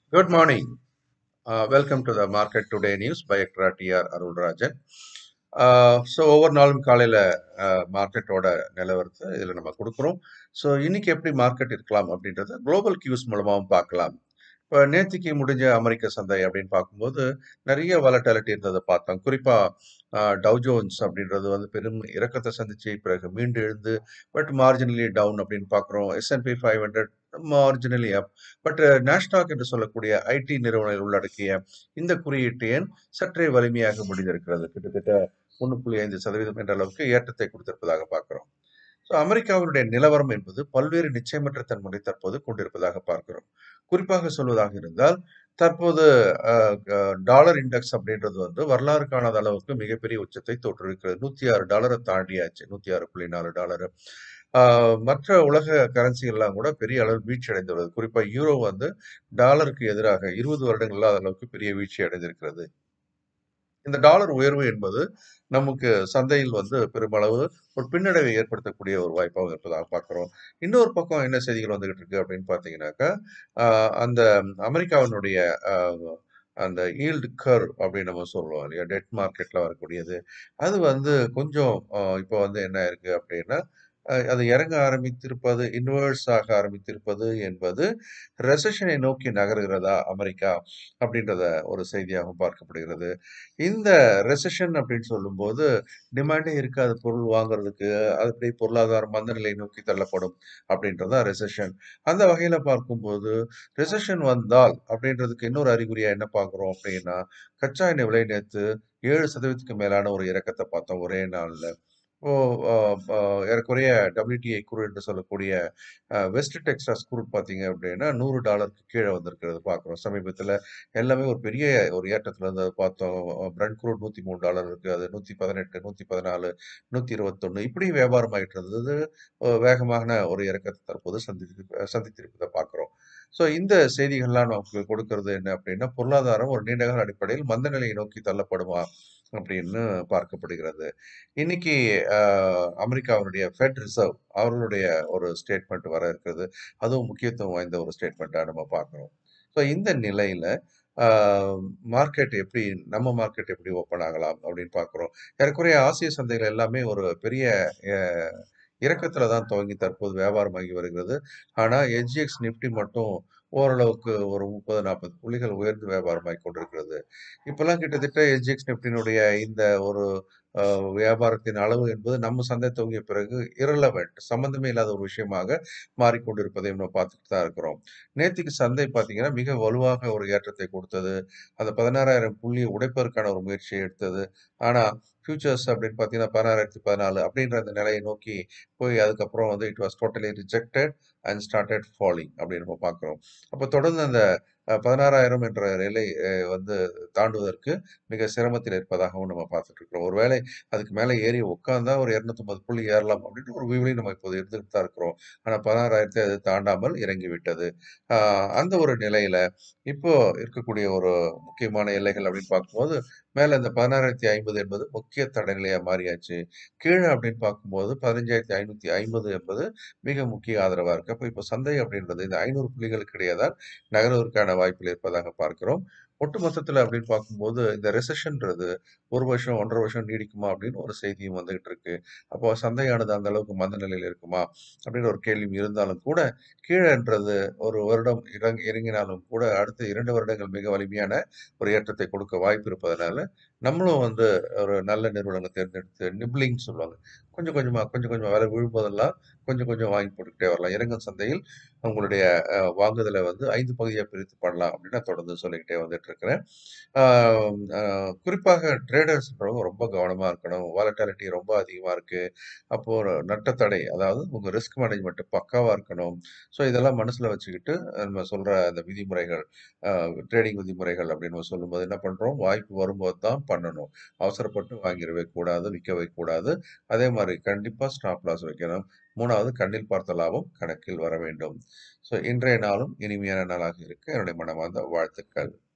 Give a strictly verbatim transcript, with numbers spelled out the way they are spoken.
Good morning. Uh, welcome to the Market Today News by ECTRA T R Arulrajhan. So ஒவ்வொரு நாளும் காலையில் மார்க்கெட்டோட நிலவரத்தை இதில் நம்ம கொடுக்குறோம். ஸோ இன்னைக்கு எப்படி மார்க்கெட் இருக்கலாம் அப்படின்றத குளோபல் கியூஸ் மூலமாகவும் பார்க்கலாம். இப்போ நேத்திக்கு முடிஞ்ச அமெரிக்க சந்தை அப்படின்னு பார்க்கும்போது நிறைய வாலட்டாலிட்டி இருந்ததை பார்த்தோம். குறிப்பாக டவ் ஜோன்ஸ் அப்படின்றது வந்து பெரும் இறக்கத்தை சந்திச்சு பிறகு மீண்டு எழுந்து பட் மார்ஜினலி டவுன் அப்படின்னு பார்க்குறோம். S and P five hundred marginally up. But Nasdaq என்று சொல்லக்கூடிய ஐடி நிறுவனங்கள் உள்ளடக்கிய இந்த குறியீட்டு எண் சற்றே வலிமையாக முடிந்திருக்கிறது. கிட்டத்தட்ட ஒன்று புள்ளி ஐந்து சதவீதம் என்ற அளவுக்கு ஏற்றத்தை கொடுத்திருப்பதாக பார்க்கிறோம். ஸோ அமெரிக்காவினுடைய நிலவரம் என்பது பல்வேறு நிச்சயமற்ற தன்மையை தற்போது கொண்டிருப்பதாக பார்க்கிறோம். குறிப்பாக சொல்வதாக இருந்தால் தற்போது அஹ், அஹ், டாலர் இண்டெக்ஸ் அப்படின்றது வந்து வரலாறு காணாத அளவுக்கு மிகப்பெரிய உச்சத்தை தொற்றிருக்கிறது. நூத்தி ஆறு டாலரை தாண்டியாச்சு. நூத்தி ஆறு புள்ளி நாலு டாலர். ஆஹ் மற்ற உலக கரன்சிகள்லாம் கூட பெரிய அளவில் வீழ்ச்சி அடைந்துள்ளது. குறிப்பா யூரோ வந்து டாலருக்கு எதிராக இருபது வருடங்கள் இல்லாத அளவுக்கு பெரிய வீழ்ச்சி அடைந்திருக்கிறது. இந்த டாலர் உயர்வு என்பது நமக்கு சந்தையில் வந்து பெருமளவு ஒரு பின்னடைவை ஏற்படுத்தக்கூடிய ஒரு வாய்ப்பாக இருப்பதாக பார்க்கிறோம். இன்னொரு பக்கம் என்ன செய்திகள் வந்துகிட்டு இருக்கு அப்படின்னு பார்த்தீங்கன்னாக்கா, ஆஹ் அந்த அமெரிக்காவினுடைய ஆஹ் அந்த ஈல்டு கர்வ் அப்படின்னு நம்ம சொல்லுவோம் இல்லையா, டெட் மார்க்கெட்ல வரக்கூடியது. அது வந்து கொஞ்சம் ஆஹ் இப்போ வந்து என்ன இருக்கு அப்படின்னா, அஹ் அது இறங்க ஆரம்பித்திருப்பது, இன்வெர்ஸ் ஆக ஆரம்பித்திருப்பது என்பது ரெசஷனை நோக்கி நகருகிறதா அமெரிக்கா அப்படின்றத ஒரு செய்தியாகவும் பார்க்கப்படுகிறது. இந்த ரெசெஷன் அப்படின்னு சொல்லும்போது, டிமாண்டே இருக்காது பொருள் வாங்குறதுக்கு. அது அப்படியே பொருளாதார மந்தநிலை நோக்கி தள்ளப்படும் அப்படின்றது தான் ரெசெஷன். அந்த வகையில பார்க்கும்போது, ரெசெஷன் வந்தால் அப்படின்றதுக்கு இன்னொரு அறிகுறியா என்ன பார்க்குறோம் அப்படின்னா, கச்சா எண்ணெய் விலை நேத்து ஏழு சதவீதம் மேலான ஒரு இறக்கத்த பார்த்தோம் ஒரே நாள்ல. இப்போ அ ப ஏறக்குறைய டபிள்யூடிஐ குரூட் என்று சொல்லக்கூடிய அ வெஸ்ட் டெக்சாஸ் குரூட் பார்த்தீங்க அப்படின்னா, நூறு டாலருக்கு கீழ வந்திருக்கிறத பார்க்குறோம். சமீபத்தில எல்லாமே ஒரு பெரிய ஒரு ஏற்றத்துல இருந்தத பார்த்தோம். பிரெண்ட் குரூட் நூத்தி மூன்று டாலர் இருக்கு. அது நூத்தி பதினெட்டு, நூத்தி பதினாலு, நூத்தி இருபத்தி ஒன்று இப்படி வியாபாரம் ஆயிட்டு இருந்தது. அ வேகமான ஒரு இறக்கத்த தற்போது சந்தித்து சந்தித்திருப்பத பார்க்குறோம். ஸோ இந்த செய்திகள்லாம் நமக்கு கொடுக்கிறது என்ன அப்படின்னா, பொருளாதாரம் ஒரு நீண்டகால அடிப்படையில் மந்த நிலையை நோக்கி தள்ளப்படுமா? அப்படின்னு பார்க்கப்படுகிறது. இன்னைக்கு அ அமெரிக்காவினுடைய ஃபெட் ரிசர்வ் அவர்களுடைய ஒரு ஸ்டேட்மெண்ட் வர இருக்கிறது. அதுவும் முக்கியத்துவம் வாய்ந்த ஒரு ஸ்டேட்மெண்ட்டா நம்ம பார்க்கிறோம். ஸோ இந்த நிலையில ஆ மார்க்கெட் எப்படி நம்ம மார்க்கெட் எப்படி ஓப்பன் ஆகலாம் அப்படின்னு பார்க்கிறோம். ஏறக்குறைய ஆசிய சந்தைகள் எல்லாமே ஒரு பெரிய அ இறக்கத்துல தான் துவங்கி தற்போது வியாபாரமாகி வருகிறது. ஆனா எஸ்ஜிஎக்ஸ் நிஃப்டி மட்டும் ஓரளவுக்கு ஒரு முப்பது, நாற்பது புள்ளிகள் உயர்ந்து வியாபாரமாகிக் கொண்டிருக்கிறது. இப்பல்லாம் கிட்டத்தட்ட எஸ்ஜிஎக்ஸ் நிஃப்டியினுடைய இந்த ஒரு அ வியாபாரத்தின் அளவு என்பது நம்ம சந்தை துவங்கிய பிறகு இரலவெண்ட் சம்பந்தமே இல்லாத ஒரு விஷயமாக மாறிக்கொண்டிருப்பதை நம்ம பார்த்துட்டு தான் இருக்கிறோம். நேத்திக்கு சந்தை பார்த்தீங்கன்னா, மிக வலுவாக ஒரு ஏற்றத்தை கொடுத்தது. அந்த பதினாறாயிரம் புள்ளியை உடைப்பதற்கான ஒரு முயற்சியை எடுத்தது. ஆனா, ஃபியூச்சர்ஸ் அப்படின்னு பார்த்தீங்கன்னா, பதினாறாயிரத்து பதினாலு அப்படின்ற அந்த நிலையை நோக்கி போய் அதுக்கப்புறம் வந்து it was totally rejected and started falling அப்படின்னு நம்ம பார்க்கிறோம். அப்ப தொடர்ந்து அந்த அ பதினாறாயிரம் என்ற நிலை அ வந்து தாண்டுவதற்கு மிக சிரமத்தில் இருப்பதாகவும் நம்ம பார்த்துட்டு இருக்கிறோம். ஒருவேளை அதுக்கு மேல ஏறி உட்கார்ந்தா ஒரு இருநூத்தி ஐம்பது புள்ளி ஏறலாம் அப்படின்ற ஒரு வியூலையும் நம்ம இப்போது இருந்துட்டு தான் இருக்கிறோம். ஆனா பதினாறாயிரத்தை அது தாண்டாமல் இறங்கிவிட்டது. ஆ அந்த ஒரு நிலையில இப்போ இருக்கக்கூடிய ஒரு முக்கியமான எல்லைகள் அப்படின்னு பார்க்கும்போது, மேல இந்த பதினாறாயிரத்து ஐம்பது என்பது முக்கிய தடைநிலையா மாறியாச்சு. கீழ அப்படின்னு பார்க்கும்போது பதினைந்தாயிரத்து ஐநூத்தி ஐம்பது என்பது மிக முக்கிய ஆதரவா இருக்கு. அப்ப இப்ப சந்தை அப்படின்றது இந்த ஐநூறு புள்ளிகளுக்கு இடையே தான் நகர்வதற்கான வாய்ப்புகள் இருப்பதாக பார்க்கிறோம். ஒட்டு மொத்தத்துல அப்படின்னு பார்க்கும்போது, இந்த ரெசெஷன்றது ஒரு வருஷம், ஒன்றரை வருஷம் நீடிக்குமா அப்படின்னு ஒரு செய்தியும் வந்துகிட்டு இருக்கு. அப்போ சந்தையானது அந்த அளவுக்கு மந்த நிலையில இருக்குமா? அப்படின்ற ஒரு கேள்வியும் இருந்தாலும் கூட, கீழன்றது ஒரு வருடம் இறங் இறங்கினாலும் கூட அடுத்த இரண்டு வருடங்கள் மிக வலிமையான ஒரு ஏற்றத்தை கொடுக்க வாய்ப்பு இருப்பதனால, நம்மளும் வந்து ஒரு நல்ல நிறுவனங்கள தேர்ந்தெடுத்து நிப்லிங்ன்னு சொல்லுவாங்க. கொஞ்சம் கொஞ்சமா, கொஞ்சம் கொஞ்சமா விலை விழும்போதெல்லாம் கொஞ்சம் கொஞ்சம் வாங்கி போட்டுக்கிட்டே வரலாம். இறங்கும் சந்தையில் உங்களுடைய அ வாங்குதல வந்து ஐந்து பகுதியா பிரித்து பண்ணலாம் அப்படின்னு நான் தொடர்ந்து சொல்லிக்கிட்டே வந்துட்டு இருக்கிறேன். ஆ அ குறிப்பாக ட்ரேடர்ஸ்ன்றவங்க ரொம்ப கவனமா இருக்கணும். வாலட்டாலிட்டி ரொம்ப அதிகமா இருக்கு. அப்போ ஒரு நட்டத்தடை, அதாவது உங்க ரிஸ்க் மேனேஜ்மென்ட் பக்காவா இருக்கணும். ஸோ இதெல்லாம் மனசுல வச்சுக்கிட்டு நம்ம சொல்ற அந்த விதிமுறைகள், அ ட்ரேடிங் விதிமுறைகள் அப்படின்னு நம்ம சொல்லும்போது என்ன பண்றோம், வாய்ப்பு வரும்போது தான் பண்ணணும். அவசரப்பட்டு வாங்கிடவே கூடாது, விற்கவே கூடாது. அதே மாரி கண்டிப்பா ஸ்டாப் லாஸ் வைக்கணும். மூணாவது கண்ணில் பார்த்த லாபம் கணக்கில் வர வேண்டும். ஸோ இன்றைய நாளும் இனிமையான நாளாக இருக்க என்னுடைய மனமார்ந்த வாழ்த்துக்கள்.